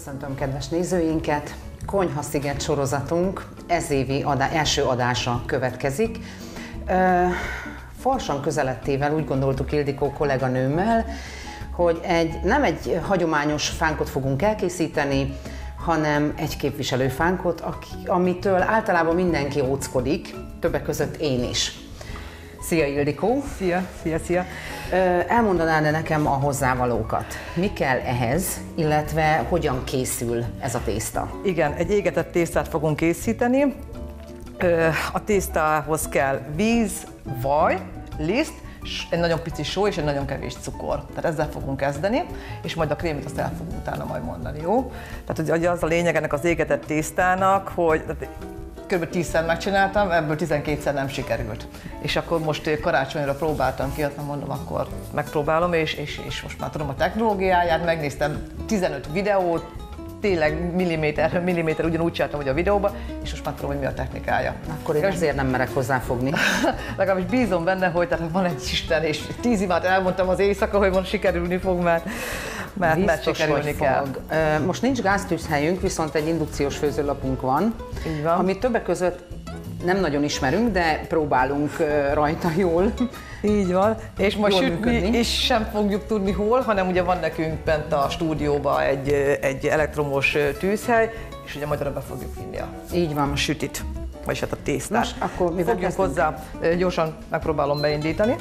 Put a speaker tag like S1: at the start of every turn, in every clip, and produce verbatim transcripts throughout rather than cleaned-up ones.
S1: Köszöntöm kedves nézőinket! Konyhasziget sorozatunk ezévi adá, első adása következik. Farsan közelettével úgy gondoltuk Ildikó kolléganőmmel, hogy egy, nem egy hagyományos fánkot fogunk elkészíteni, hanem egy képviselőfánkot, aki, amitől általában mindenki óckodik, többek között én is. Szia Ildikó!
S2: Szia, szia, szia!
S1: Elmondanád-e nekem a hozzávalókat? Mi kell ehhez, illetve hogyan készül ez a tészta?
S2: Igen, egy égetett tésztát fogunk készíteni. A tésztához kell víz, vaj, liszt, egy nagyon pici só és egy nagyon kevés cukor. Tehát ezzel fogunk kezdeni, és majd a krémit azt el fogunk utána majd mondani, jó? Tehát ugye az a lényeg ennek az égetett tésztának, hogy kb. tízszer megcsináltam, ebből tizenkétszer nem sikerült. És akkor most karácsonyra próbáltam ki, hát mondom, akkor megpróbálom, és, és, és most már tudom a technológiáját, megnéztem tizenöt videót, tényleg milliméter, milliméter ugyanúgy csináltam, hogy a videóban, és most már tudom, hogy mi a technikája.
S1: Akkor én azért nem merek hozzáfogni.
S2: Legalábbis bízom benne, hogy tehát van egy Isten, és tíz imát elmondtam az éjszaka, hogy most sikerülni fog, mert, mert,
S1: Biztos,
S2: mert sikerülni kell.
S1: Fog. Most nincs gáztűzhelyünk, viszont egy indukciós főzőlapunk van,
S2: Így van.
S1: Amit többek között nem nagyon ismerünk, de próbálunk rajta jól.
S2: Így van, és most
S1: jól
S2: sütni
S1: működni.
S2: is sem fogjuk tudni hol, hanem ugye van nekünk bent a stúdióban egy, egy elektromos tűzhely, és ugye majd arra be fogjuk vinni a,
S1: Így van.
S2: a sütit, vagyis hát a tésztát.
S1: Nos, akkor mivel
S2: Fogjunk
S1: kezdünk?
S2: hozzá, gyorsan megpróbálom beindítani.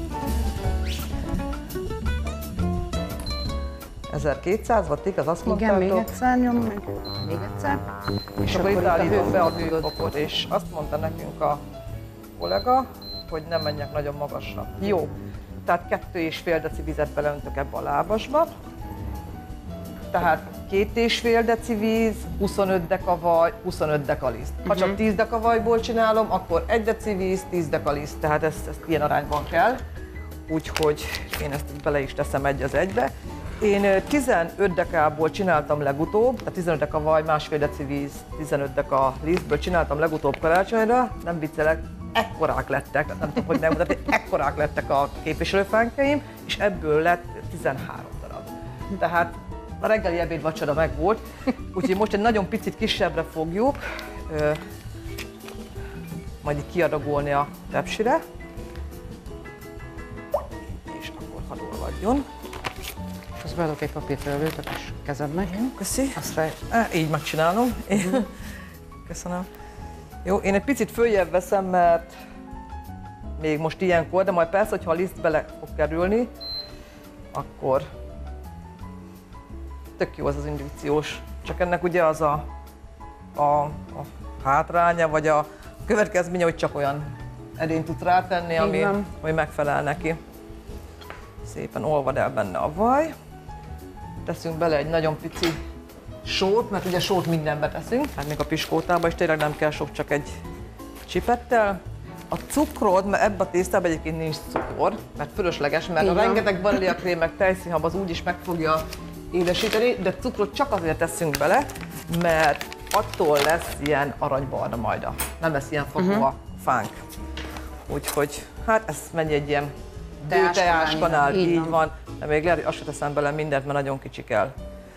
S2: ezerkétszáz wattig, az azt
S1: Igen,
S2: mondtátok.
S1: még egyszer nyom, meg még egyszer.
S2: És akkor itt állítom be a hőfokot, és azt mondta nekünk a kollega, hogy nem menjek nagyon magasra. Jó, tehát kettő és fél deci vizet beleöntök ebbe a lábasba. Tehát két és fél deci víz, huszonöt deka vaj, huszonöt deka liszt. Ha csak tíz deka vajból csinálom, akkor egy deci víz, tíz deka liszt. Tehát ezt, ezt ilyen arányban kell. Úgyhogy én ezt bele is teszem egy az egybe. Én tizenöt dekából csináltam legutóbb, tehát tizenöt deka vaj, másfél deci víz, tizenöt deka lisztből csináltam legutóbb karácsonyra, nem viccelek, ekkorák lettek, nem tudom, hogy nem mutatni, ekkorák lettek a képviselőfánkeim, és ebből lett tizenhárom darab. Tehát a reggeli ebéd vacsora meg volt, úgyhogy most egy nagyon picit kisebbre fogjuk, majd így kiadagolni a tepsire, és akkor hadd olvadjon.
S1: Most beadok egy papírfelelőt a kis kezednek.
S2: Köszi.
S1: Aztán
S2: Á, így megcsinálom. Köszönöm. Jó, én egy picit följebb veszem, mert még most ilyenkor, de majd persze, hogyha a liszt bele fog kerülni, akkor tök jó az az indukciós. Csak ennek ugye az a, a, a hátránya, vagy a következménye, hogy csak olyan edényt tud rátenni, ami, ami megfelel neki. Szépen olvad el benne a vaj. Teszünk bele egy nagyon pici sót, mert ugye sót mindenbe teszünk, hát még a piskótába is tényleg nem kell sok, csak egy csipettel. A cukrod, mert ebbe a tésztában egyébként nincs cukor, mert fölösleges, mert
S1: Igen.
S2: a rengeteg vaníliakrém meg tejszínhab az úgyis meg fogja édesíteni, de cukrot csak azért teszünk bele, mert attól lesz ilyen aranybarna majd, a, nem lesz ilyen fakó uh-huh. a fánk. Úgyhogy hát ez mennyi egy ilyen teáskanál, így, így van. van. De még lehet, hogy azt se teszem bele mindent, mert nagyon kicsi kell.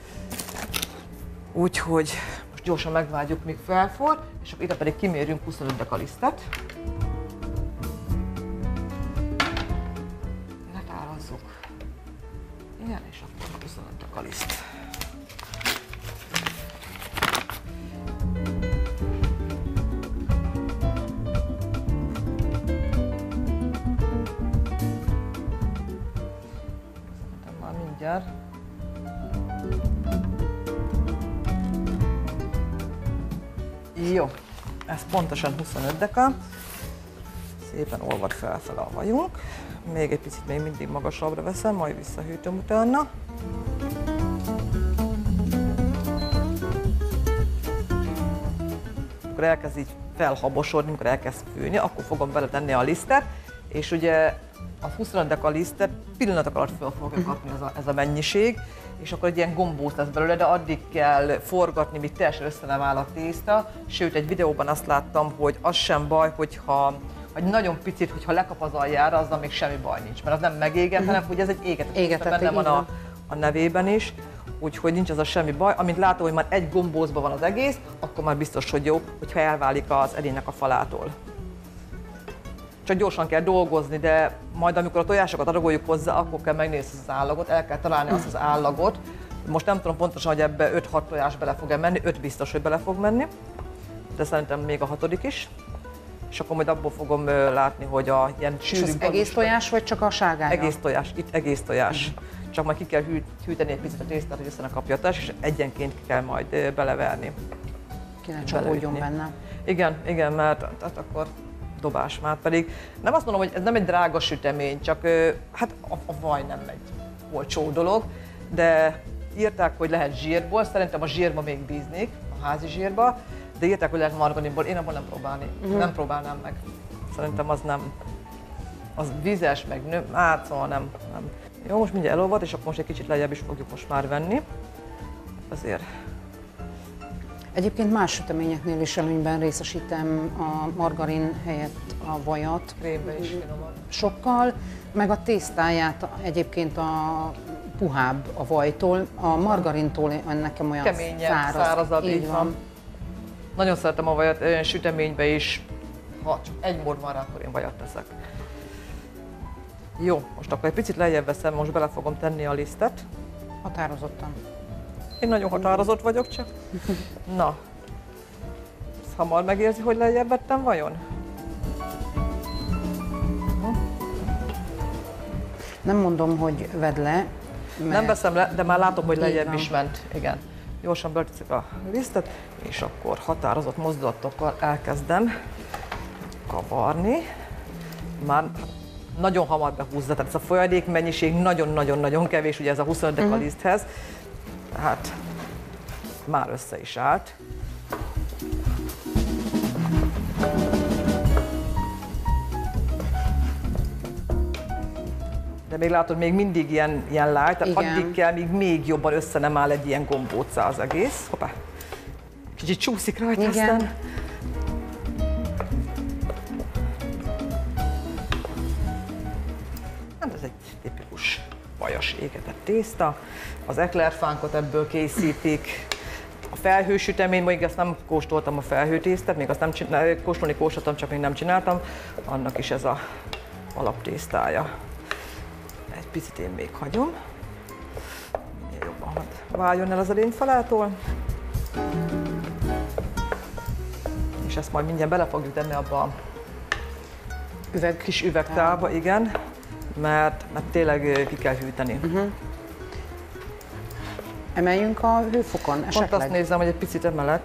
S2: Úgyhogy most gyorsan megvágjuk, míg felforr, és akkor ide pedig kimérjünk huszonöt deka lisztet. Letárazzuk. Igen, és akkor huszonöt deka liszt. Mindjárt. Jó, ez pontosan huszonöt deka. Szépen olvad felfele a vajunk. Még egy picit még mindig magasabbra veszem, majd visszahűtöm utána. Akkor elkezd így felhabosodni, amikor elkezd fűni, akkor fogom beletenni a lisztet, és ugye a huszonöt deka lisztet pillanatok alatt fel fogja kapni ez a, ez a mennyiség, és akkor egy ilyen gombóc lesz belőle, de addig kell forgatni, míg teljesen össze nem áll a tészta. Sőt, egy videóban azt láttam, hogy az sem baj, hogyha vagy nagyon picit, hogyha lekap az aljára, azzal még semmi baj nincs, mert az nem megéget, uh-huh. hanem hogy ez egy égetett,
S1: égetett
S2: benne van a, a nevében is. úgyhogy nincs az a semmi baj. Amint látom, hogy már egy gombózban van az egész, akkor már biztos, hogy jó, hogyha elválik az edénynek a falától. Csak gyorsan kell dolgozni, de majd amikor a tojásokat adagoljuk hozzá, akkor kell megnézni az állagot, el kell találni azt az állagot. Most nem tudom pontosan, hogy ebbe öt-hat tojás bele fog-e menni, öt biztos, hogy bele fog menni, de szerintem még a hatodik is. És akkor majd abból fogom látni, hogy a ilyen sűrű...
S1: És az egész tojás, vagy csak a sárgánya?
S2: Egész tojás, itt egész tojás. Uh-huh. Csak majd ki kell hűteni egy picit a tésztát, hogy össze ne kapja a tojás, és egyenként kell majd beleverni.
S1: Ki ne csapódjon benne.
S2: Igen, igen, mert tehát akkor dobás már pedig. Nem azt mondom, hogy ez nem egy drága sütemény, csak hát a, a vaj nem egy olcsó dolog, de írták, hogy lehet zsírból, szerintem a zsírba még bíznék, a házi zsírba, de írták, hogy lehet margarinból, én abban nem próbálni, uh-huh. nem próbálnám meg. Szerintem az nem, az vizes, meg nő, hát szóval nem, nem. Jó, most mindjárt elolvad, és akkor most egy kicsit lejjebb is fogjuk most már venni. Azért.
S1: Egyébként más süteményeknél is előnyben részesítem a margarin helyett a vajat.
S2: Krémbe is finomabb.
S1: Sokkal, meg a tésztáját egyébként a puhább a vajtól, a margarintól nekem olyan
S2: keményebb,
S1: száraz.
S2: szárazabb,
S1: így van. van.
S2: Nagyon szeretem a vajat, olyan süteménybe is, ha csak egy mód van rá, akkor én vajat teszek. Jó, most akkor egy picit lejjebb veszem, most bele fogom tenni a lisztet.
S1: Határozottan.
S2: Én nagyon határozott vagyok csak. Na, ezt hamar megérzi, hogy lejjebb vettem vajon?
S1: Nem mondom, hogy vedd le. Mert...
S2: Nem veszem le, de már látom, hogy lejjebb is ment. Igen. Gyorsan beleteszek a lisztet, és akkor határozott mozdulatokkal elkezdem kavarni. Már nagyon hamar behúzza, tehát ez a folyadék mennyiség nagyon-nagyon-nagyon kevés, ugye ez a huszonöt deka uh-huh. liszthez. Hát már össze is állt. De még látod, még mindig ilyen, ilyen light, tehát igen. Addig kell, míg még jobban össze nem áll egy ilyen gombócá az egész. Hoppá. Kicsit csúszik rajta, igen. Aztán. Hát ez egy tipikus vajas égetett tészta. Az eklerfánkot ebből készítik. A felhősütemény, még ezt nem kóstoltam a felhőtésztát, még azt nem csináltam, kóstolni kóstoltam, csak még nem csináltam. Annak is ez a alaptésztája. Egy picit én még hagyom. Minél jobban váljon el az edényfalától. És ezt majd mindjárt bele fogjuk tenni abba a
S1: Üveg.
S2: kis üvegtálba, igen, mert, mert tényleg ki kell hűteni. Uh-huh.
S1: Emeljünk a hőfokon esetleg?
S2: Pont azt nézem, hogy egy picit emelek.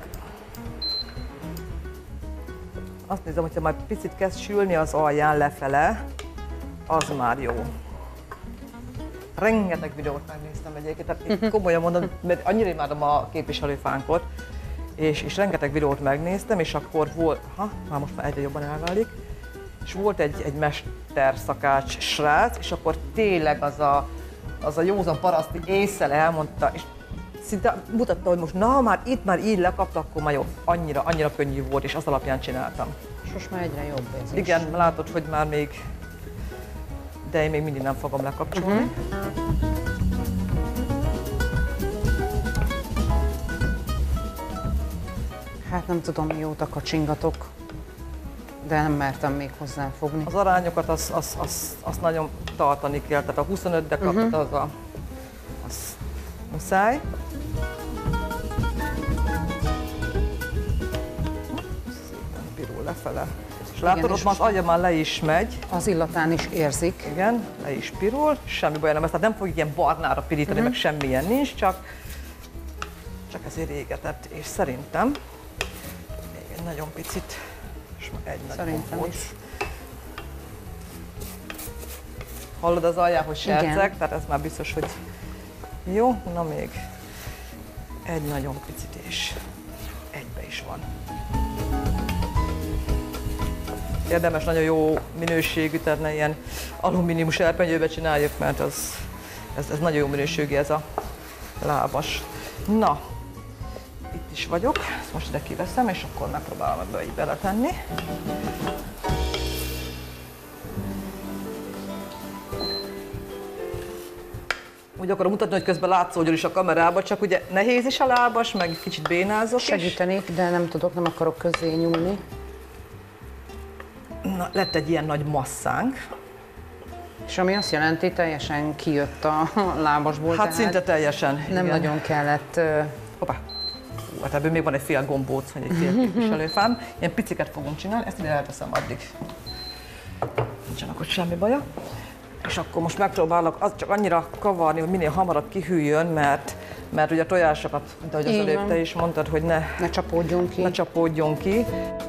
S2: Azt nézem, hogyha már picit kezd sülni az alján lefele, az már jó. Rengeteg videót megnéztem egyébként, tehát uh-huh. komolyan mondom, mert annyira imádom a képviselőfánkot, és, és rengeteg videót megnéztem, és akkor volt, ha, már most már egyre jobban elválik, és volt egy, egy mesterszakács srác, és akkor tényleg az a, az a józan paraszti ésszel elmondta, és szinte mutatta, hogy most na, már itt már így lekapta, akkor már jobb. Annyira, annyira könnyű volt, és az alapján csináltam.
S1: És most már egyre jobb ez is.
S2: Igen, látod, hogy már még, de én még mindig nem fogom lekapcsolni. Uh-huh.
S1: Hát nem tudom, mióta kacsingatok, de nem mertem még hozzáfogni.
S2: Az arányokat azt az, az, az nagyon tartani kell, tehát a huszonöt deka, uh-huh. az a az muszáj. Szépen pirul lefele. És látod, igen, ott már az agya már le is megy.
S1: Az illatán is érzik.
S2: Igen, le is pirul, semmi baj nem, ezt nem fog ilyen barnára pirítani, uh-huh. meg semmilyen nincs, csak, csak ezért égetett, és szerintem még egy nagyon picit, és meg egy nagy
S1: szerintem
S2: gombóc.
S1: is.
S2: Hallod az alján, hogy serceg, tehát ez már biztos, hogy jó, na még egy nagyon picit, és egybe is van. Érdemes nagyon jó minőségű, tehát ne ilyen alumínium serpenyőbe csináljuk, mert az, ez, ez nagyon jó minőségű ez a lábas. Na, itt is vagyok, ezt most ide kiveszem, és akkor megpróbálom ebbe így beletenni. hogy akarom mutatni, hogy közben látszódjon is a kamerába, csak ugye nehéz is a lábas, meg kicsit bénázok.
S1: Segítenék, de nem tudok, nem akarok közé nyúlni.
S2: Na, lett egy ilyen nagy masszánk.
S1: És ami azt jelenti, teljesen kijött a lábasból.
S2: Hát szinte teljesen.
S1: Nem
S2: igen.
S1: nagyon kellett...
S2: Hoppá! Hát ebből még van egy fél gombóc, vagy egy fél képviselőfám. Ilyen piciket fogunk csinálni, ezt ide elteszem addig. Nincsen akkor semmi baja. És akkor most megpróbálok az csak annyira kavarni, hogy minél hamarabb kihűljön, mert, mert ugye a tojásokat, mint ahogy az előbb te is mondtad, hogy ne,
S1: ne csapódjon ki.
S2: Ne csapódjon ki.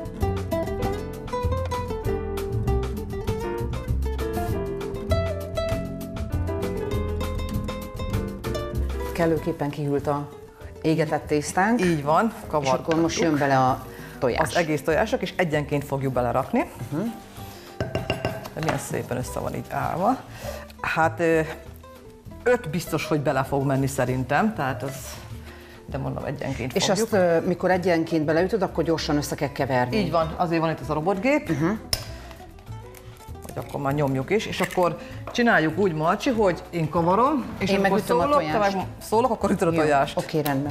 S1: Kellőképpen kihűlt a égetett tésztánk.
S2: Így van, kavarjuk.
S1: És akkor most jön bele a tojás.
S2: Az egész tojások, és egyenként fogjuk belerakni. Uh-huh. De milyen szépen össze van így állva. Hát öt biztos, hogy bele fog menni szerintem, tehát az, de mondom, egyenként
S1: és
S2: fogjuk.
S1: És azt, mikor egyenként beleütöd, akkor gyorsan össze kell keverni.
S2: Így van, azért van itt ez a robotgép, uh-huh. hogy akkor már nyomjuk is, és akkor csináljuk úgy, Marcsi, hogy én kavarom, és
S1: én
S2: akkor szólok,
S1: a tojást.
S2: te meg szólok, akkor ütöd a
S1: Jó,
S2: tojást.
S1: Oké, rendben.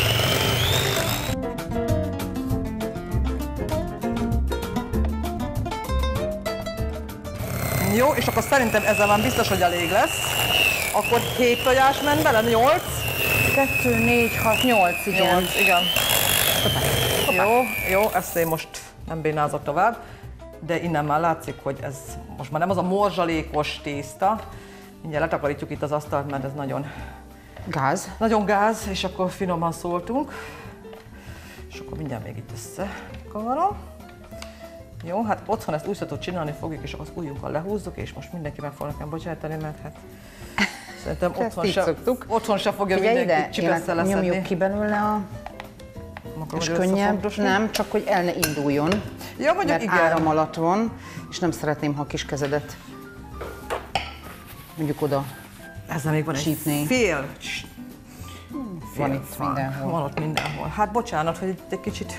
S2: Jó, és akkor szerintem ezzel már biztos, hogy elég lesz. Akkor hét tojás ment bele, nyolc.
S1: Kettő, négy, hat, nyolc, igen.
S2: Nyolc, igen. Hoppá. Jó, jó, ezt én most nem bénázok tovább, de innen már látszik, hogy ez most már nem az a morzsalékos tészta. Mindjárt letakarítjuk itt az asztalt, mert ez nagyon
S1: gáz.
S2: Nagyon gáz, és akkor finoman szóltunk. És akkor mindjárt még itt összekavarom. Jó, hát otthon ezt úgy szoktuk csinálni fogjuk, és akkor az ujjunkkal lehúzzuk, és most mindenki meg fog nekem bocsátani, mert hát szerintem otthon se, otthon se fogja
S1: Figyelj
S2: mindenki csipesszel leszedni.
S1: Nyomjuk ki belőle a... És könnyebb, nem, csak hogy el ne induljon,
S2: ja, mondjuk,
S1: mert
S2: igen.
S1: áram alatt van, és nem szeretném, ha a kis kezedet mondjuk oda
S2: ezzel még van
S1: sípni.
S2: egy fél.
S1: Hmm, van itt
S2: van.
S1: mindenhol.
S2: Van ott mindenhol. Hát bocsánat, hogy itt egy kicsit...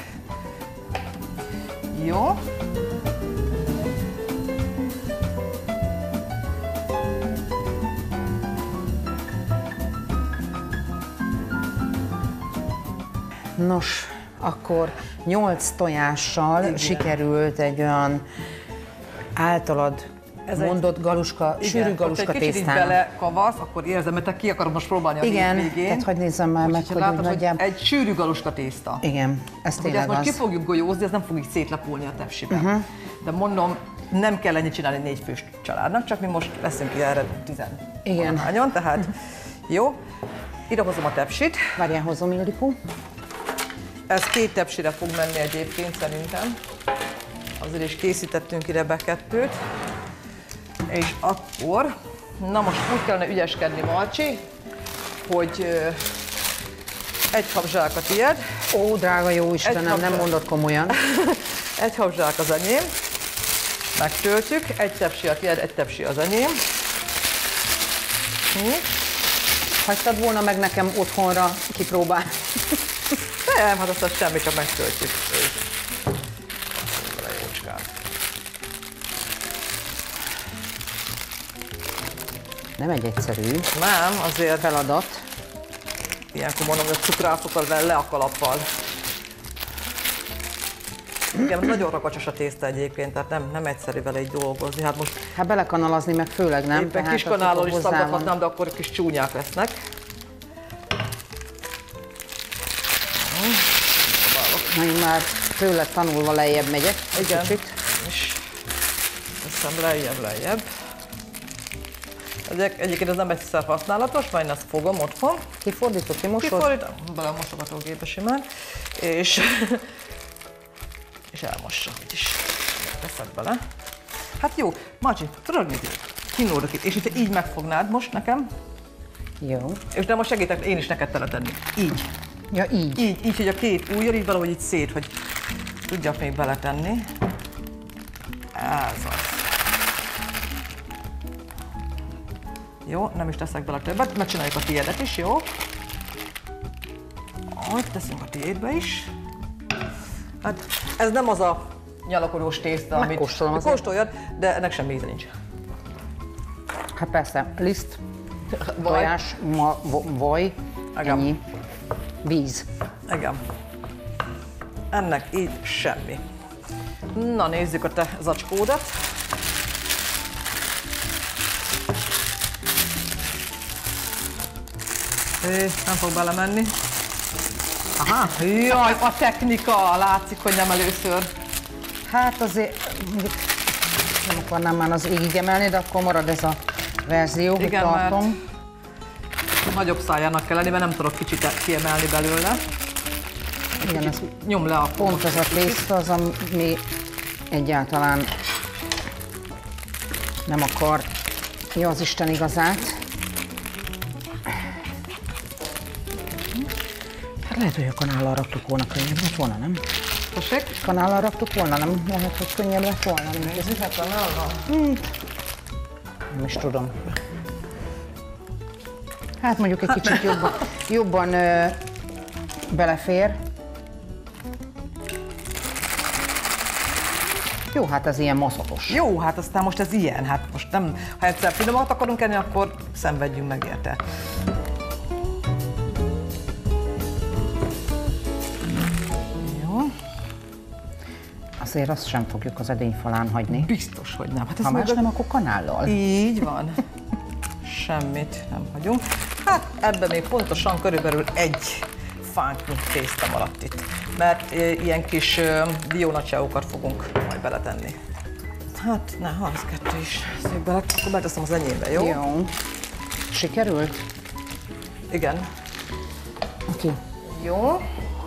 S2: Jó.
S1: Nos, akkor nyolc tojással igen. sikerült egy olyan általad ez mondott egy, galuska, igen, sűrű galuska tésztán.
S2: Egy kicsit belekavasz, akkor érzem, mert te ki akarod most próbálni a
S1: igen,
S2: végén.
S1: tehát hogy nézzem már meg, hogy
S2: látod,
S1: nagyjából...
S2: Egy sűrű galuska tészta.
S1: Igen, ez tényleg
S2: ezt
S1: az.
S2: most ki fogjuk golyózni, ez nem fog így szétlapulni a tepsibe. Uh-huh. De mondom, nem kell ennyi csinálni négy fős családnak, csak mi most leszünk ki erre tizenhányan, tehát jó. Ide hozom a tepsit.
S1: Várjál, hozom, Ildikó.
S2: Ez két tepsire fog menni egyébként szerintem. Azért is készítettünk ide be kettőt. És akkor, na most úgy kellene ügyeskedni, Marcsi, hogy egy habzsák a tiéd.
S1: Ó, drága jó Istenem, nem mondod komolyan.
S2: Egy habzsák az enyém. Megtöltjük. Egy tepsi a tiéd, egy tepsi az enyém. Hm.
S1: Hagytad volna meg nekem otthonra kipróbálni?
S2: Nem, hát azt semmi, csak megtöltjük.
S1: Nem egy egyszerű
S2: nem, azért
S1: feladat.
S2: Ilyenkor mondom, hogy a cukrászokat le a kalappal. Igen, nagyon rakacsos a tészta egyébként, tehát nem, nem egyszerű vele így dolgozni. Hát most
S1: hát belekanalazni meg főleg nem.
S2: Éppen kiskanálon is szaggathatnám, de akkor kis csúnyák lesznek.
S1: Na, én már tőle tanulva lejjebb megyek.
S2: Igen, kicsit. És teszem lejjebb, lejjebb. Egyébként ez nem egyszer használatos, majd én ezt fogom otthon.
S1: Kifordítod, kimosod?
S2: Kifordítom, bele a mosogatógépbe simán. És, és elmossa, úgyis teszed bele. Hát jó, Marcsi, tudod mit? Kínlódok itt, és hogyha így megfognád most nekem.
S1: Jó.
S2: És de most segítek én is neked teletenni. Így.
S1: Ja, így?
S2: Így, így, hogy a két ujjal így valahogy így szét, hogy tudjak még beletenni. Ez az. Jó, nem is teszek bele többet, megcsináljuk a tiédet is, jó? Ahogy teszünk a tiédbe is. Hát ez nem az a nyalakodós tészta, amit kóstoljad, de ennek semmi íze nincs.
S1: Hát persze, liszt, tojás, ma, vaj,
S2: Igen.
S1: ennyi, víz.
S2: Igen. Ennek így semmi. Na, nézzük a te zacskódat. É, nem fog belemenni. Aha, jaj, a technika! Látszik, hogy nem először.
S1: Hát azért nem akarnám már az égig emelni, de akkor marad ez a verzió, hogy
S2: Igen,
S1: tartom.
S2: mert nagyobb szájának kell lenni, mert nem tudok kicsit kiemelni belőle.
S1: Igen, ez
S2: Nyom le a
S1: pont az a tészta az, ami egyáltalán nem akar. Jó az Isten igazát. Hát lehet, hogy a kanállal raktuk volna, könnyebb lett volna, nem?
S2: Tessék?
S1: Kanállal raktuk volna, nem? Lehet, hogy könnyebb lett volna.
S2: Nézzük, hát kanállal?
S1: Hmm. Nem is tudom. Hát mondjuk egy kicsit jobban, jobban ö, belefér. Jó, hát ez ilyen maszakos.
S2: Jó, hát aztán most ez ilyen, hát most nem, ha egyszer finomat akarunk enni, akkor szenvedjünk meg érte. Jó.
S1: Azért azt sem fogjuk az edényfalán hagyni.
S2: Biztos, hogy nem. Hát ez
S1: Ha más
S2: meg
S1: nem, akkor kanállal.
S2: Így van. Semmit nem hagyunk. Hát ebben még pontosan körülbelül egy fánknyi tészta maradt itt. Mert e, ilyen kis e, diónacsáókat fogunk majd beletenni. Hát, ne, ha, az kettő is szép bele, akkor beteszem az enyémbe, jó?
S1: Jó. Sikerült?
S2: Igen.
S1: Oké.
S2: Jó.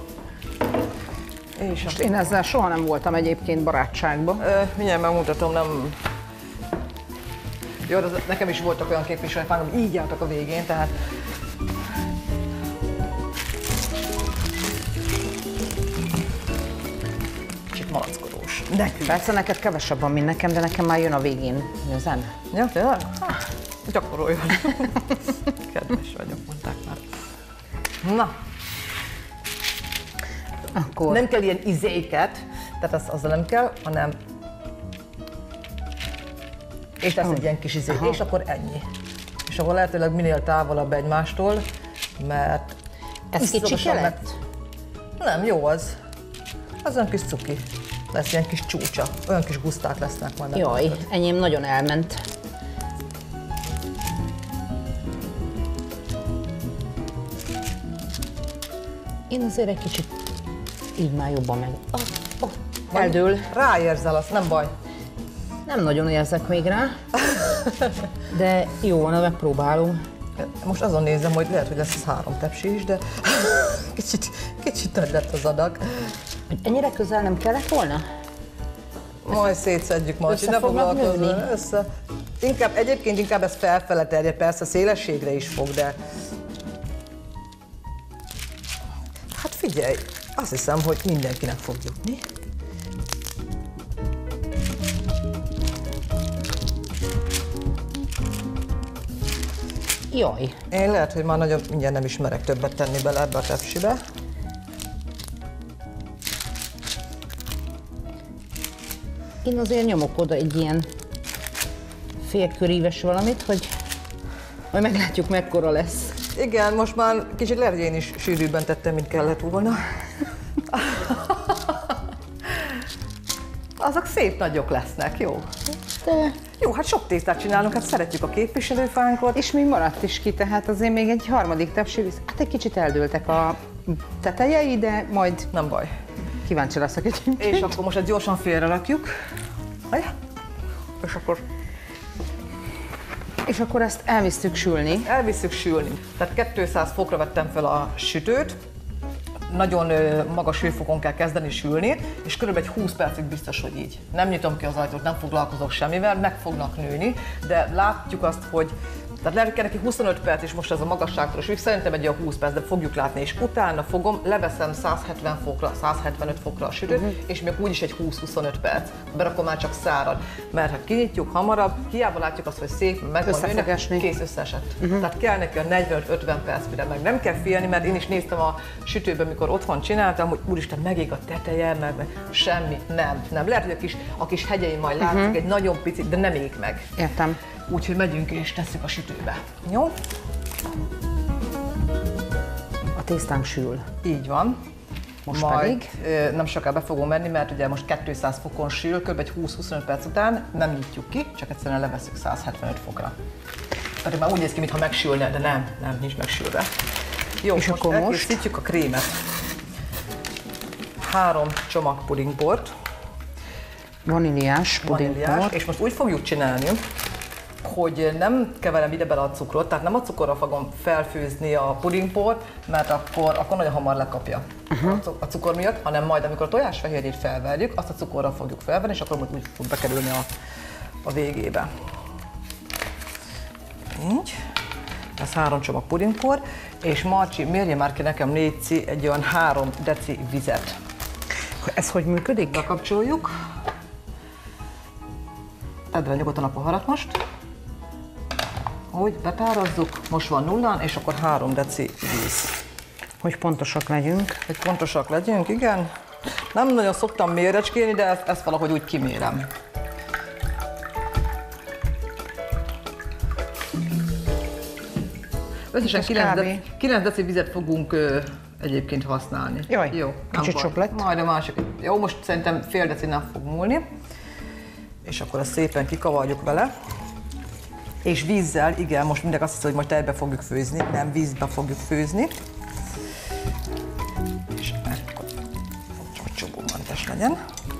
S2: És
S1: Most én ezzel soha nem voltam egyébként barátságban.
S2: Ö, mindjárt megmutatom, nem... Jó, de nekem is voltak olyan képviselőfánk, hogy így álltak a végén, tehát... Kicsit malackodós. Nekünk.
S1: Persze neked kevesebb van, mint nekem, de nekem már jön a végén. Nézem?
S2: Ja, tényleg? Gyakoroljon. Kedves vagyok, mondták már. Na.
S1: Akkor
S2: Nem kell ilyen izéket, tehát az, azzal nem kell, hanem és tesz egy ilyen kis izét, és akkor ennyi. És akkor lehetőleg minél távolabb egymástól, mert
S1: ez kicsike
S2: meg...
S1: lett?
S2: Nem, jó az. Az olyan kis cuki. Lesz ilyen kis csúcsa. Olyan kis guszták lesznek majd.
S1: Jaj,
S2: megmutatod.
S1: enyém nagyon elment. Én azért egy kicsit így már jobban meg. Oh, oh, eldől.
S2: Ráérzel, azt nem baj.
S1: Nem nagyon érzek még rá, de jó van, megpróbálom.
S2: Most azon nézem, hogy lehet, hogy lesz ez három tepsi is, de kicsit, kicsit nagy lett az adag.
S1: Ennyire közel nem kellett volna?
S2: Majd szétszedjük, majd
S1: Össze
S2: ne
S1: fognak
S2: foglalkozzon.
S1: nőni?
S2: Össze. Inkább, egyébként inkább ez felfele terjed, persze szélességre is fog, de... Hát figyelj, azt hiszem, hogy mindenkinek fog jutni.
S1: Jaj.
S2: Én lehet, hogy már nagyon mindjárt nem is merek többet tenni bele ebbe a tepsibe.
S1: Én azért nyomok oda egy ilyen félköríves valamit, hogy majd meglátjuk, mekkora lesz.
S2: Igen, most már kicsit lehet, hogy én is sűrűbben tettem, mint kellett volna. Azok szép nagyok lesznek, jó?
S1: De...
S2: Jó, hát sok tésztát csinálunk, hát szeretjük a képviselőfánkot.
S1: És még maradt is ki, tehát azért még egy harmadik tepsi visz. Hát egy kicsit eldőltek a tetejei, de majd
S2: Nem baj.
S1: kíváncsi leszek egyébként.
S2: És akkor most ezt gyorsan félrerakjuk. És akkor
S1: És akkor ezt elvisztük sülni.
S2: elvisszük sülni. Tehát kétszáz fokra vettem fel a sütőt. Nagyon ö, magas hőfokon kell kezdeni sülni, és körülbelül egy húsz percig biztos, hogy így. Nem nyitom ki az ajtót, nem foglalkozok semmivel, meg fognak nőni, de látjuk azt, hogy tehát lehet, hogy neki huszonöt perc, és most ez a magasságtól is, szerintem egy olyan húsz perc, de fogjuk látni, és utána fogom, leveszem száz hetven fokra, száz hetvenöt fokra a sütőt, uh-huh. és még úgyis egy húsz-huszonöt perc, berakom már csak szárad. Mert ha kinyitjuk hamarabb, hiába látjuk azt, hogy szép, meg van nőnek, kész összeesett. Uh-huh. Tehát kell neki a negyvenöt-ötven perc, mire meg nem kell félni, mert én is néztem a sütőben, mikor otthon csináltam, hogy úristen, megég a teteje, meg, meg semmi, nem, nem. Lehet, hogy a kis, a kis hegyeim majd látszik, uh-huh. egy nagyon picit, de nem ég meg.
S1: Értem.
S2: úgyhogy megyünk és tesszük a sütőbe. Jó?
S1: A tésztánk sül.
S2: Így van.
S1: Most
S2: Majd
S1: pedig?
S2: nem sokára be fogom menni, mert ugye most kétszáz fokon sül, kb. egy húsz-huszonöt perc után nem nyitjuk ki, csak egyszerűen leveszünk száz hetvenöt fokra. Tehát már úgy néz ki, mintha megsülne, de nem, nem, nincs megsülve. Jó,
S1: és
S2: most
S1: akkor
S2: elkészítjük a krémet. Három csomag pudingbort.
S1: Vaníliás pudingbort.
S2: És most úgy fogjuk csinálni, hogy nem keverem ide bele a cukrot, tehát nem a cukorra fogom felfőzni a pudingbort, mert akkor, akkor nagyon hamar lekapja uh-huh. a cukor miatt, hanem majd amikor a tojásfehérjét felverjük, azt a cukorra fogjuk felvenni, és akkor majd úgy fog bekerülni a, a végébe. Így. Ez három csomag pudingbor, és Marcsi, mérje már ki nekem léci egy olyan három deci vizet.
S1: Ez hogy működik?
S2: Bekapcsoljuk. Tedd rá nyugodtan a poharat most. Úgy, betározzuk, most van nullán, és akkor három deci víz.
S1: Hogy pontosak legyünk.
S2: Hogy pontosak legyünk, igen. Nem nagyon szoktam mérecskélni, de ezt, ezt valahogy úgy kimérem. Összesen kilenc deci vizet fogunk ö, egyébként használni.
S1: Jaj,
S2: jó,
S1: kicsit sok lett.
S2: Majd a másik. Jó, most szerintem fél deci nem fog múlni. És akkor ezt szépen kikavarjuk vele. És vízzel, igen, most mindenki azt hiszi, hogy most tejbe fogjuk főzni, nem, vízbe fogjuk főzni. És akkor, hogy csobómentes legyen.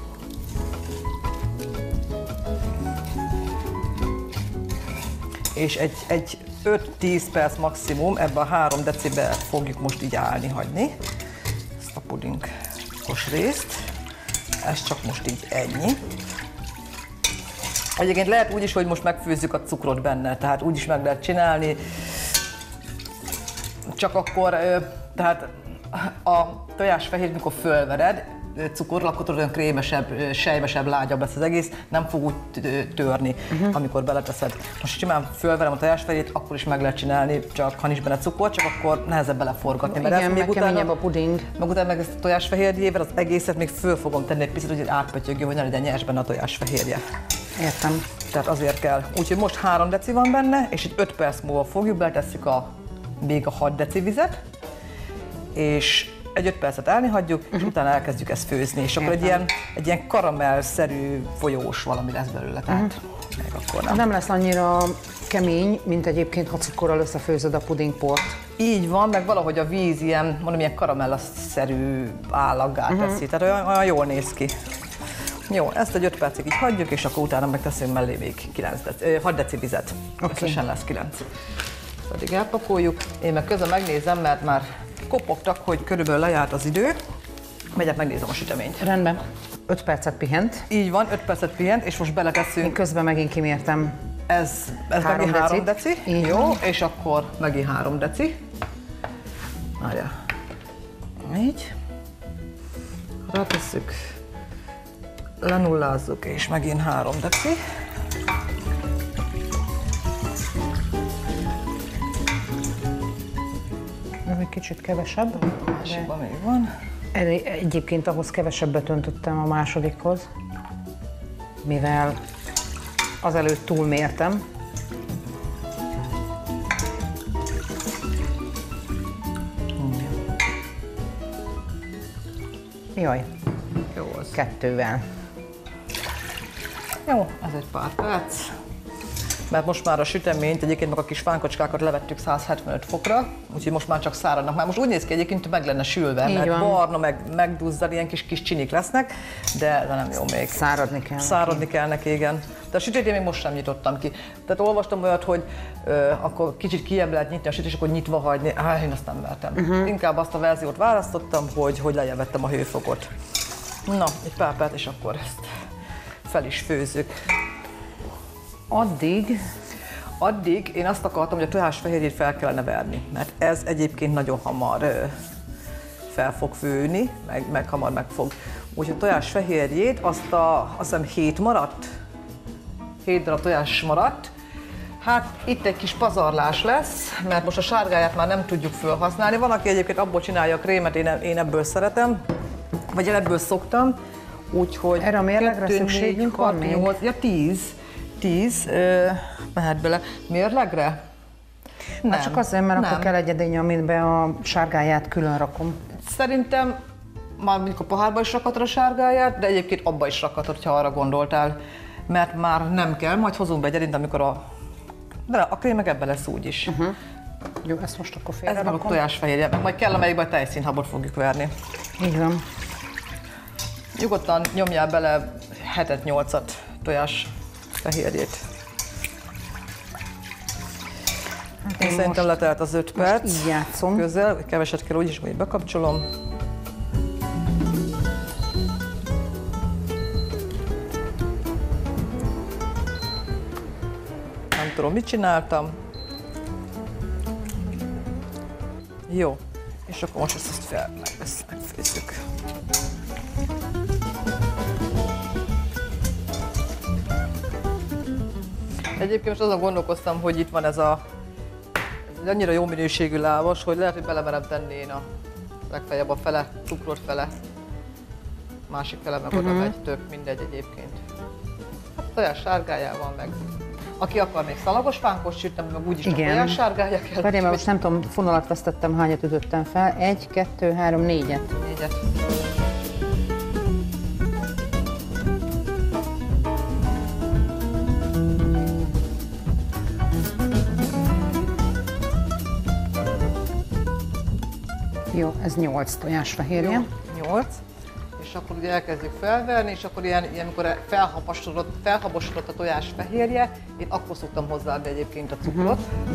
S2: És egy, egy öt-tíz perc maximum ebbe a három decibe fogjuk most így állni, hagyni ezt a pudingos részt. Ez csak most így ennyi. Egyébként lehet úgy is, hogy most megfőzzük a cukrot benne, tehát úgy is meg lehet csinálni. Csak akkor, tehát a tojásfehérjét, mikor fölvered cukorral, akkor tudod, olyan krémesebb, sejmesebb, lágyabb lesz az egész, nem fog úgy törni, uh-huh. amikor beleteszed. Most simán fölverem a tojásfehérjét, akkor is meg lehet csinálni, csak ha nincs benne cukor, csak akkor nehezebb beleforgatni.
S1: Mert igen, meg keményebb a puding.
S2: Meg utána meg ezt a tojásfehérjével az egészet még föl fogom tenni egy picit, hogy átpötyögjön, hogy ne legyen nyers benne a tojásfehérje.
S1: Értem.
S2: Tehát azért kell. Úgyhogy most három deci van benne, és egy öt perc múlva fogjuk, beletesszük a, még a hat deci vizet, és egy öt percet állni hagyjuk, uh-huh. és utána elkezdjük ezt főzni, és akkor egy ilyen, egy ilyen karamellszerű folyós valami lesz belőle, tehát uh-huh. még akkor nem.
S1: Nem lesz annyira kemény, mint egyébként, ha cukorral összefőzöd a pudingport.
S2: Így van, meg valahogy a víz ilyen, mondom, ilyen karamellaszerű állaggá teszi, uh-huh. tehát olyan, olyan jól néz ki. Jó, ezt egy öt percig így hagyjuk, és akkor utána megteszünk mellé még kilenc deci, hat deci vizet. Okay. Összesen lesz kilenc. Pedig elpakoljuk. Én meg közben megnézem, mert már kopogtak, hogy körülbelül lejárt az idő. Megyek, megnézem a süteményt.
S1: Rendben. öt percet pihent.
S2: Így van, öt percet pihent, és most beleteszünk.
S1: Én közben megint kimértem.
S2: Ez, ez három megint három deci.
S1: Így
S2: jó,
S1: van.
S2: És akkor megint három deci. Várjál. Így. Rátesszük. Lenullázzuk, és megint három deci.
S1: Ez egy kicsit kevesebb.
S2: A másikban még van.
S1: Egyébként ahhoz kevesebbet öntöttem a másodikhoz, mivel azelőtt túlmértem. Jaj.
S2: Jó az.
S1: Kettővel.
S2: Jó, ez egy pár perc. Mert most már a süteményt, egyébként meg a kis fánkocskákat levettük száz hetvenöt fokra, úgyhogy most már csak száradnak. Már most úgy néz ki egyébként, hogy meg lenne sülve,
S1: így
S2: mert
S1: van.
S2: barna, meg megduzzad, ilyen kis, kis csinik lesznek, de, de nem jó még.
S1: Száradni kell
S2: Száradni
S1: neki.
S2: kell neki, igen. De a sütét én még most sem nyitottam ki. Tehát olvastam olyat, hogy ö, akkor kicsit kijebb lehet nyitni a sütést, és akkor nyitva hagyni. Á, én azt nem mertem. Uh-huh. Inkább azt a verziót választottam, hogy, hogy lejjebb vettem a hőfokot. Na, egy pár perc, és akkor ezt fel is főzzük.
S1: Addig
S2: Addig én azt akartam, hogy a tojásfehérjét fel kellene verni, mert ez egyébként nagyon hamar ö, fel fog főni, meg, meg hamar meg fog. Úgyhogy a tojásfehérjét azt a, azt hiszem hét maradt, hét darab tojás maradt. Hát itt egy kis pazarlás lesz, mert most a sárgáját már nem tudjuk felhasználni. Van, aki egyébként abból csinálja a krémet, én, én ebből szeretem, vagy ebből szoktam. Úgyhogy
S1: erre a mérlegre szükségünk van még?
S2: Ja, tíz. tíz mehet bele. Mérlegre? Nem.
S1: Hát csak azért, mert
S2: nem.
S1: akkor kell egy edény, amiben a sárgáját külön rakom.
S2: Szerintem már mondjuk a pohárba is rakhatod a sárgáját, de egyébként abba is rakhatod, ha arra gondoltál. Mert már nem kell, majd hozunk be egy edényt, amikor a... De a krém meg ebben lesz úgyis.
S1: Uh-huh. Jó, ezt most akkor félre
S2: Ez meg a tojásfehérje, meg majd kell, amelyikben a tejszínhabot fogjuk verni.
S1: Így van.
S2: Nyugodtan nyomjál bele hetet-nyolcat tojásfehérjét. Hát én szerintem most, letelt az öt perc.
S1: Így játszom.
S2: Közel, keveset kell úgyis, hogy bekapcsolom. Nem tudom, mit csináltam. Jó, és akkor most ezt fel, ezt megfőzzük. Egyébként most azon gondolkoztam, hogy itt van ez a ez annyira jó minőségű lábas, hogy lehet, hogy belemerem tenni én a legfeljebb a fele, cukrot fele, másik fele meg oda megy, tök mindegy egyébként. Hát tojás sárgájával meg. Aki akar még szalagos pánkot sütni, meg úgyis csak tojás sárgája kell.
S1: Várjál, mert most nem tudom, fonalat vesztettem, hányat ütöttem fel. Egy, kettő, három, négyet.
S2: Négyet.
S1: Jó, ez nyolc tojásfehérje.
S2: nyolc. És akkor ugye elkezdjük felverni, és akkor ilyen, ilyen amikor felhabosodott, felhabosodott a tojás fehérje, én akkor szoktam hozzáadni egyébként a cukrot. Uh-huh.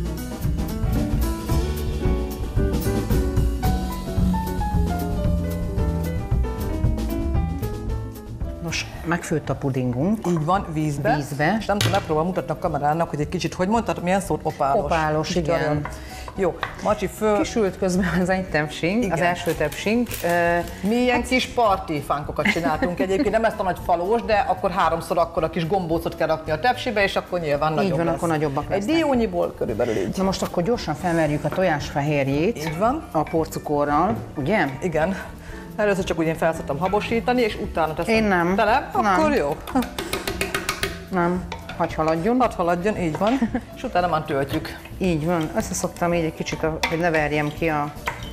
S1: Most megfőtt a pudingunk.
S2: Így van, vízbe.
S1: Vízbe.
S2: És nem tudom, megpróbálom mutatni a kamerának, hogy egy kicsit, hogy mondtad, milyen szót? Opálos.
S1: Opálos,
S2: Kicsit
S1: igen.
S2: Olyan. Jó, Macsi föl...
S1: Kisült közben az egy tepsink, az első tepsink.
S2: Mi ilyen hát... kis parti fánkokat csináltunk egyébként, nem ezt a nagy falós, de akkor háromszor akkor a kis gombócot kell rakni a tepsibe, és akkor nyilván nagyobb
S1: így van,
S2: lesz.
S1: akkor nagyobbak lesznek.
S2: Egy diónyiból körülbelül így.
S1: Na most akkor gyorsan felverjük a tojásfehérjét.
S2: Így van.
S1: A porcukorral, ugye?
S2: Igen. Először csak úgy én fel szoktam habosítani, és utána teszem
S1: én nem.
S2: tele, akkor
S1: nem.
S2: jó.
S1: Nem. Hadd haladjon.
S2: Hadd haladjon, így van. És utána már töltjük.
S1: Így van. Összeszoktam így egy kicsit, hogy ne verjem ki a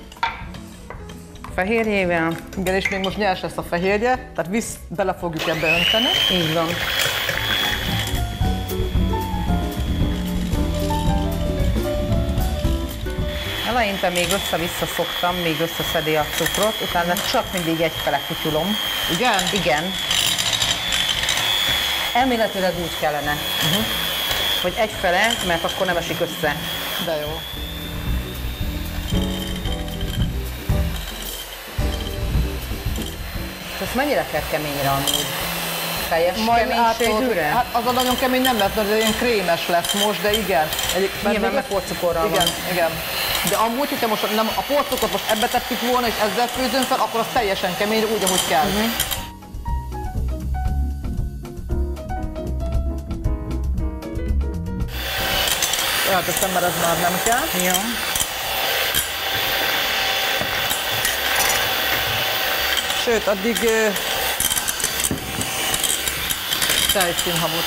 S1: fehérjével.
S2: Igen, és még most nyers lesz a fehérje, tehát visz, bele fogjuk ebbe önteni.
S1: Így van. Eleinte még össze-vissza szoktam, még összeszedi a cukrot, utána csak mindig egyfele kutyulom.
S2: Igen?
S1: Igen. Elméletileg úgy kellene, uh-huh. hogy egyfele, mert akkor nem esik össze.
S2: De jó.
S1: Ez mennyire kell keményre amúgy? Teljes
S2: Majd
S1: keménységűre?
S2: Hát az a nagyon kemény nem lesz, mert ilyen krémes lesz most, de igen. Egy,
S1: nyilván meg porcukorral
S2: igen,
S1: van.
S2: Igen, de amúgy, hogyha most nem, a porcukot most ebbe tettük volna, és ezzel főzünk fel, akkor az teljesen kemény, úgy, ahogy kell. Uh-huh. Elteszem, mert ez már nem kell.
S1: Jó.
S2: Sőt, addig uh, tejszínhabot.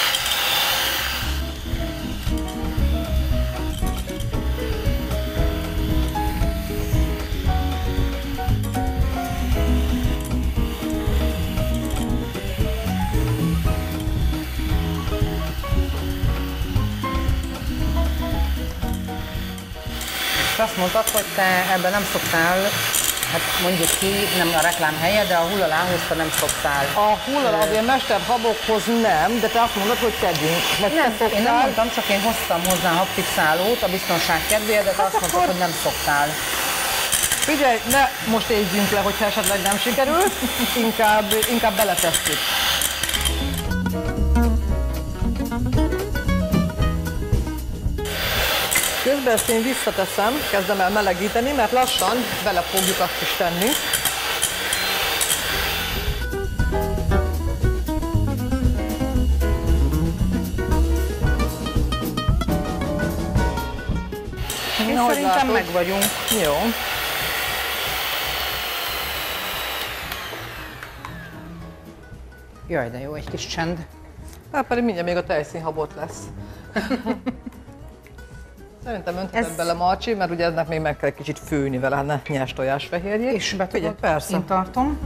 S1: És azt mondtad, hogy te ebben nem szoktál, hát mondjuk ki, nem a reklám helye, de a hullalához te nem szoktál.
S2: A hullalá azért mesterhabokhoz nem, de te azt mondod, hogy tegyünk.
S1: Nem, én nem mondtam, csak én hoztam hozzá hapfixálót a biztonság kedvéért, de te hát azt mondtad, akkor... hogy nem szoktál.
S2: Figyelj, ne most éljünk le, hogyha esetleg nem sikerül, inkább, inkább beletesszük. Közben ezt én visszateszem, kezdem el melegíteni, mert lassan bele fogjuk azt is tenni.
S1: Én Na, szerintem meg vagyunk.
S2: Jó.
S1: Jaj, de jó, egy kis csend.
S2: Hát pedig mindjárt még a tejszínhabot lesz. Szerintem öntheted ez... bele, Marcsi, mert ugye ennek még meg kell egy kicsit főni vele, ne nyers tojásfehérjét.
S1: És be tudod? Persze. Én tartom.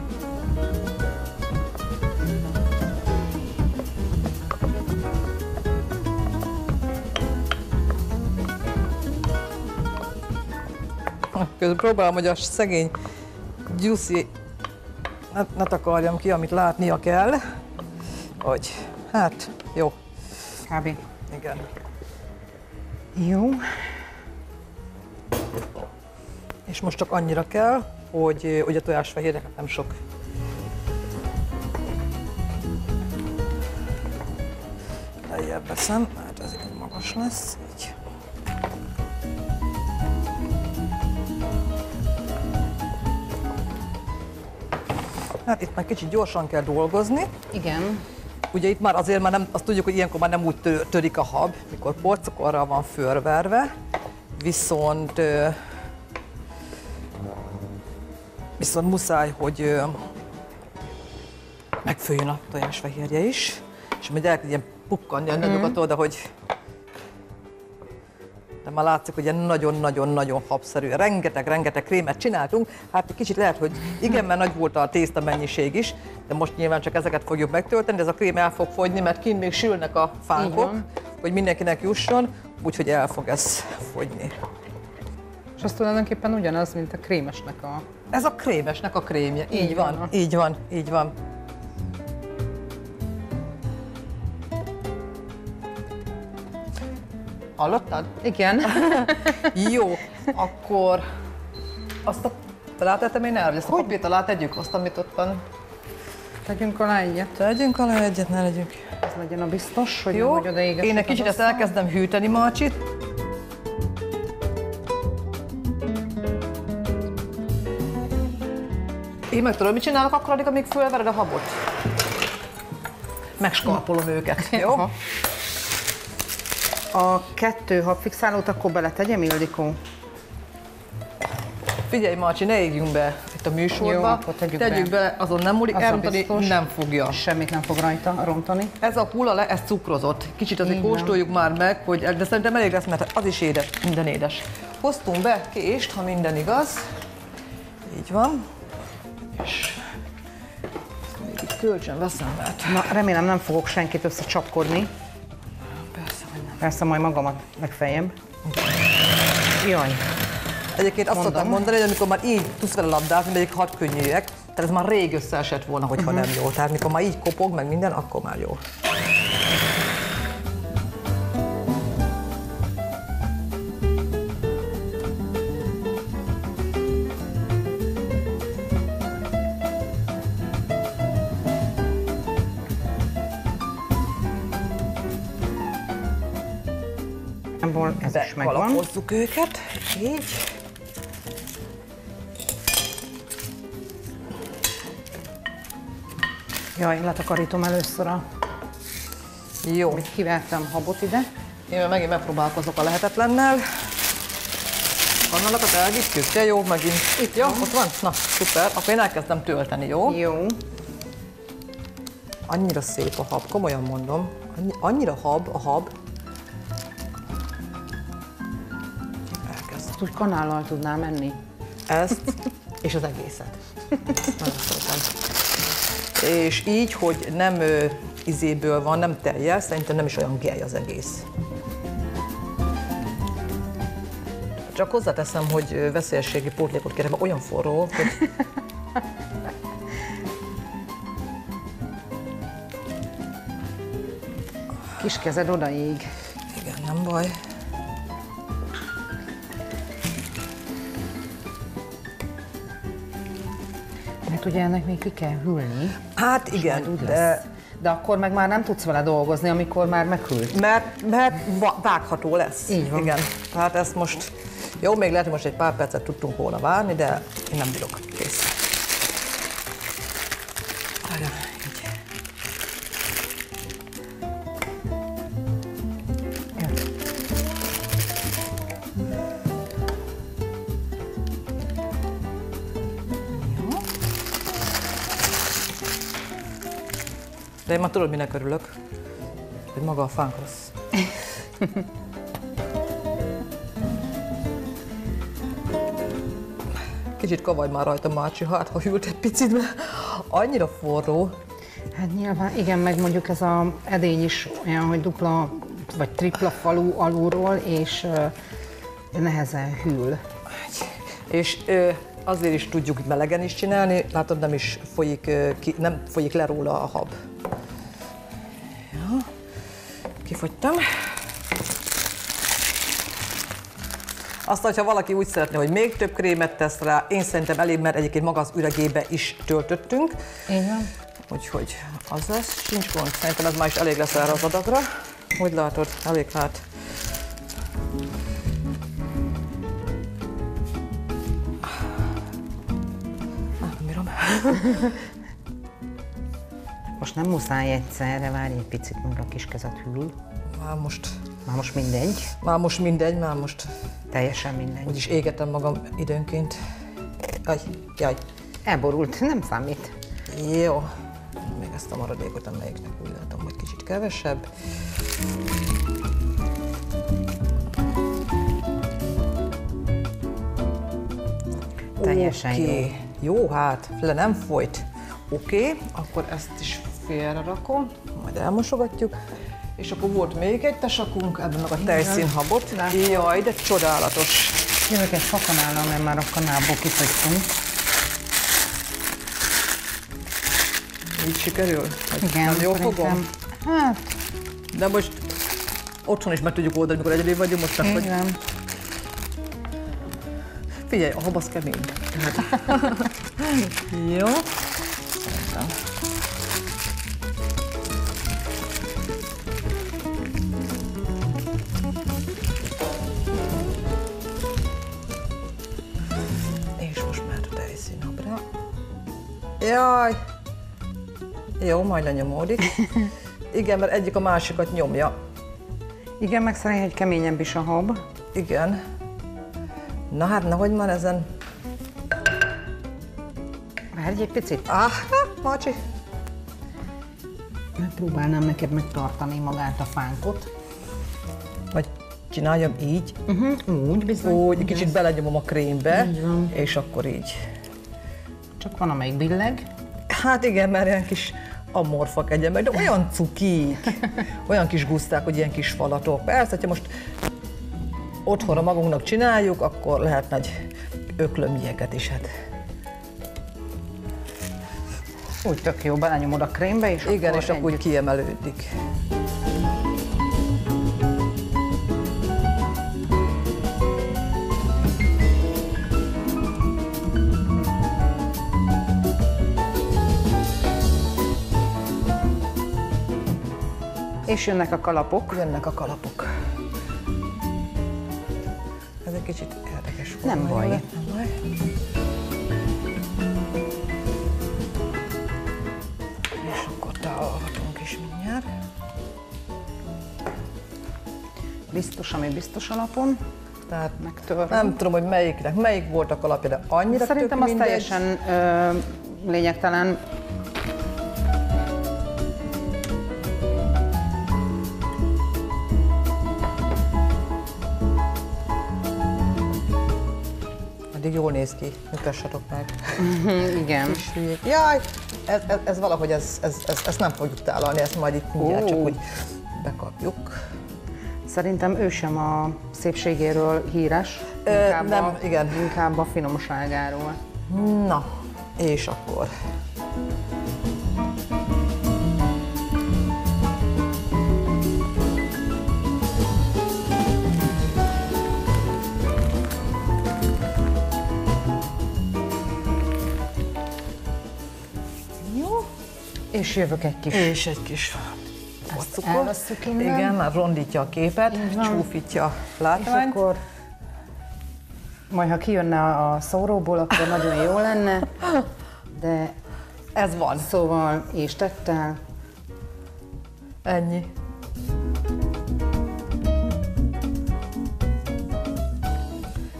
S2: Közben próbálom, hogy a szegény Gyuszi ne, ne takarjam ki, amit látnia kell. Hogy, hát, jó.
S1: Kb.
S2: Igen.
S1: Jó.
S2: És most csak annyira kell, hogy, hogy a tojásfehérjeket nem sok. Lejjebb veszem, mert ez így magas lesz. Így. Hát itt már kicsit gyorsan kell dolgozni.
S1: Igen.
S2: Ugye itt már azért már nem, azt tudjuk, hogy ilyenkor már nem úgy törik a hab, mikor porcukorral van fölverve, viszont viszont muszáj, hogy megfőjön a tojásfehérje is, és majd elkezd ilyen pukkanni a nyugatól, de hogy de már látszik, hogy nagyon-nagyon-nagyon habszerű. Rengeteg-rengeteg krémet csináltunk. Hát egy kicsit lehet, hogy igen, mert nagy volt a tészta mennyiség is, de most nyilván csak ezeket fogjuk megtölteni, de ez a krém el fog fogyni, mert kint még sülnek a fánkok, hogy mindenkinek jusson, úgyhogy el fog ez fogyni.
S1: És az tulajdonképpen ugyanaz, mint a krémesnek a...
S2: Ez a krémesnek a krémje. Így, így van, van, így van, így van. Hallottad?
S1: Igen.
S2: Jó, akkor azt a látettem én el, hogy ezt a papírt alá tegyük, azt, amit ott van.
S1: Tegyünk alá egyet.
S2: Tegyünk alá egyet, ne legyünk.
S1: Ez legyen a biztos, hogy
S2: jó,
S1: nem, hogy odaégesek.
S2: Én egy kicsit ezt elkezdem hűteni, Marcsit. Én meg tudom, mit csinálok akkor addig, amíg fölvered a habot? Megskalpolom őket, jó? Aha.
S1: A kettő habfixálót akkor beletegyem, Ildikó?
S2: Figyelj, Marcsi, ne égjünk be itt a műsorba. Jó, akkor tegyük, tegyük be. be. Azon nem múlik, az elrontani nem fogja.
S1: Semmit nem fog rajta rontani.
S2: Ez a pula, ez cukrozott. Kicsit azért kóstoljuk már meg, hogy, de szerintem elég lesz, mert az is édes, minden édes. Hoztunk be kést, ha minden igaz. Így van. És még itt kölcsön veszem, mert...
S1: Na, remélem nem fogok senkit összecsapkodni.
S2: Persze, hogy nem.
S1: Persze, majd magamat legfeljebb. Jaj.
S2: Egyébként azt szoktam mondani, hogy amikor már így tudsz vele labdázni, melyik hat könnyűek, tehát ez már rég összeesett volna, hogyha uh-huh. nem jó. Tehát mikor már így kopog, meg minden, akkor már jó.
S1: Ez is megvan.
S2: Kalapozzuk őket, így.
S1: Jaj, letakarítom először a...
S2: Jó.
S1: Mit kivertem habot ide.
S2: Én megint megpróbálkozok a lehetetlennel. Kannalakat elvittük, de jó, megint. Itt, jó? Ott van? Na, szuper. Akkor én elkezdem tölteni, jó?
S1: Jó.
S2: Annyira szép a hab, komolyan mondom. Annyi, annyira hab a hab.
S1: Ezt úgy kanállal tudnám menni.
S2: Ezt és az egészet. Nagyon szépen. És így, hogy nem ö, izéből van, nem teljes, szerintem nem is olyan gej az egész. Csak hozzáteszem, hogy veszélyességi pótlékot kérek, mert olyan forró, hogy...
S1: Kis kezed odaig.
S2: Igen, nem baj.
S1: Mert ugye ennek még ki kell hűlni.
S2: Hát igen, de...
S1: De akkor meg már nem tudsz vele dolgozni, amikor már meghűlt.
S2: Mert, mert vágható lesz.
S1: Így van.
S2: Igen, tehát ezt most... Jó, még lehet, hogy most egy pár percet tudtunk volna várni, de én nem bírok. Kész. De én már tudod, minek örülök. hogy maga a fánk rossz. Kicsit kavaj már rajta, Mácsi, hát ha hűlt egy picit, mert annyira forró.
S1: Hát nyilván, igen, meg mondjuk ez az edény is olyan, hogy dupla vagy tripla falú alulról, és uh, nehezen hűl.
S2: És uh, azért is tudjuk melegen is csinálni, látod, nem is folyik, uh, ki, nem folyik le róla a hab. Ja, kifogytam. Aztán, ha valaki úgy szeretne, hogy még több krémet tesz rá, én szerintem elég, mert egyébként maga az üregébe is töltöttünk.
S1: Igen.
S2: Úgyhogy az lesz, sincs gond. Szerintem ez már is elég lesz erre az adagra. Hogy látod? Elég hát. Ah, nem bírom.
S1: Most nem muszáj egyszerre, várj egy picit, mert a kis kezed hűl.
S2: Már most.
S1: Már most mindegy.
S2: Már most mindegy, már most.
S1: Teljesen mindegy.
S2: Úgyis égetem magam időnként. Jaj, jaj.
S1: Elborult, nem számít.
S2: Jó. Még ezt a maradékot, amelyiknek úgy látom, hogy kicsit kevesebb.
S1: Teljesen
S2: okay. jó. Jó, hát le nem folyt. Oké, okay, akkor ezt is félre rakom, majd elmosogatjuk. És akkor volt még egy tesakunk, ebben meg a tejszínhabot. Jaj, de csodálatos.
S1: Jövök egy fakanállal, mert már a kanálból kifogytunk.
S2: Így sikerül?
S1: Igen,
S2: nem jól fogom?
S1: Hát...
S2: De most otthon is meg tudjuk oldani, amikor egyedül vagyunk, most meg vagy.
S1: Igen.
S2: Figyelj, a hab az kemény. Jó. Szerintem. És most már a tejszínhabra. Jaj! Jó, majd lenyomódik. Igen, mert egyik a másikat nyomja.
S1: Igen, meg szerintem, hogy keményebb is a hab.
S2: Igen. Na hát, nehogy már ezen...
S1: Várj egy picit.
S2: Ah, Mácsi.
S1: Megpróbálnám neked megtartani magát a fánkot.
S2: Vagy csináljam így.
S1: Uh-huh, úgy bizony.
S2: Úgy, kicsit belenyomom a krémbe,
S1: Igen.
S2: és akkor így.
S1: Csak van, amelyik billeg.
S2: Hát igen, mert ilyen kis amorfak egyen meg, de olyan cukik, olyan kis guszták, hogy ilyen kis falatok. Persze, ha most otthonra magunknak csináljuk, akkor lehet nagy öklömjéket is. Hát.
S1: Úgy tök jó, belenyomod a krémbe, és
S2: igen,
S1: akkor
S2: és akkor úgy kiemelődik.
S1: És jönnek a kalapok.
S2: Jönnek a kalapok. Ez egy kicsit érdekes forma.
S1: Nem baj.
S2: Nem baj. És akkor találhatunk is mindjárt.
S1: Biztos, ami biztos alapon.
S2: Tehát
S1: megtöröm.
S2: Nem tudom, hogy melyiknek, melyik volt a kalapja, de annyira
S1: szerintem
S2: tök
S1: az
S2: mindegy.
S1: teljesen ö, lényegtelen.
S2: Eddig jól néz ki, mutassatok meg.
S1: Igen.
S2: Jaj, ez, ez, ez valahogy, ez, ez, ez, ezt nem fogjuk tálalni, ezt majd itt mindjárt csak úgy bekapjuk.
S1: Szerintem ő sem a szépségéről híres,
S2: Ö,
S1: inkább,
S2: nem,
S1: a,
S2: igen.
S1: inkább a finomságáról.
S2: Na, és akkor. Jó.
S1: És jövök egy kis.
S2: És egy kis cukor.
S1: Elvesszük innen.
S2: Igen, már rondítja a képet, csúfítja a
S1: És
S2: látványt.
S1: akkor majd ha kijönne a szóróból, akkor nagyon jó lenne, de
S2: ez van.
S1: Szóval és tettel.
S2: Ennyi.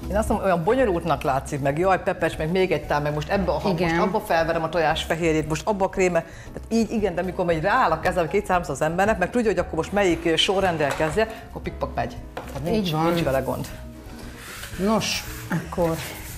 S2: Én azt mondom, olyan bonyolultnak látszik, meg jaj, pepes, meg még egy tál, meg most ebbe a hang, most abba felverem a tojás fehérjét, most abba a kréme. Tehát így igen, de amikor megy rááll a kezem kétszáz az embernek, meg tudja, hogy akkor most melyik sorrendel kezdje, akkor pikpak megy. Tehát nincs,
S1: így van.
S2: Nincs vele gond.
S1: Nos, akkor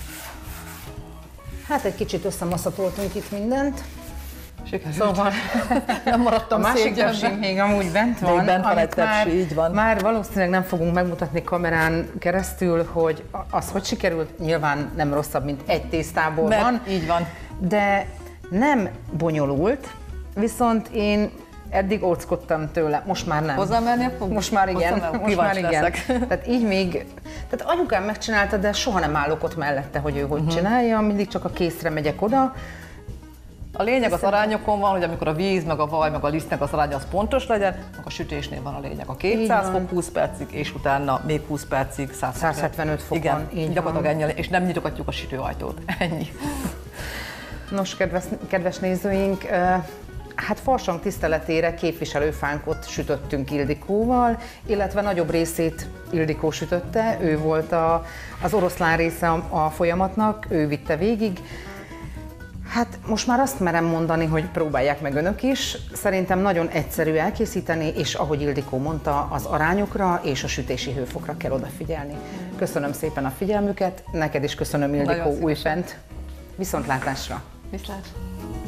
S1: hát egy kicsit összemaszatoltunk itt mindent.
S2: Sikerült.
S1: Szóval
S2: nem maradtam
S1: a másik
S2: szégyenben.
S1: tepsi még amúgy bent
S2: Még
S1: van,
S2: bent van
S1: amit
S2: egy
S1: már,
S2: tepsi, így van.
S1: már valószínűleg nem fogunk megmutatni kamerán keresztül, hogy az hogy sikerült, nyilván nem rosszabb, mint egy tésztából
S2: Mert
S1: van.
S2: így van.
S1: De nem bonyolult, viszont én eddig óckodtam tőle, most már nem.
S2: Hozzámernél fog?
S1: Most már igen,
S2: Hozzám,
S1: most már igen.
S2: leszek.
S1: Tehát így még, tehát anyukám megcsinálta, de soha nem állok ott mellette, hogy ő hogy uh-huh. csinálja, mindig csak a készre megyek oda.
S2: A lényeg az arányokon van, hogy amikor a víz, meg a vaj, meg a lisztnek az aránya az pontos legyen, akkor a sütésnél van a lényeg. A kétszáz fok húsz percig, és utána még húsz percig
S1: száz hetvenöt fokon.
S2: Igen,
S1: így
S2: gyakorlatilag ennyi, és nem nyitogatjuk a sütőajtót. Ennyi.
S1: Nos, kedves, kedves nézőink, hát farsang tiszteletére képviselőfánkot sütöttünk Ildikóval, illetve nagyobb részét Ildikó sütötte, ő volt a, az oroszlán része a, a folyamatnak, ő vitte végig. Hát most már azt merem mondani, hogy próbálják meg önök is. Szerintem nagyon egyszerű elkészíteni, és ahogy Ildikó mondta, az arányokra és a sütési hőfokra kell odafigyelni. Köszönöm szépen a figyelmüket, neked is köszönöm, Ildikó, újfent. Viszontlátásra!
S2: Viszlát!